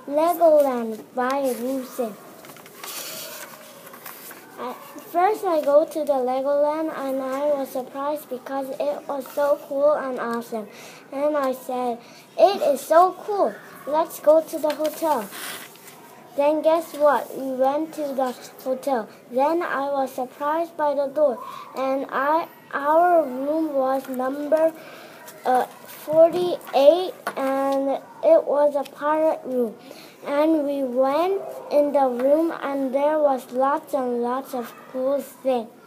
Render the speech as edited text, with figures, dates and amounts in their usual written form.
Legoland by Lucid. First I go to the Legoland and I was surprised because it was so cool and awesome. And I said, "It is so cool. Let's go to the hotel." Then guess what? We went to the hotel. Then I was surprised by the door, and our room was number 48, and it was a pirate room. And we went in the room, and there was lots and lots of cool things.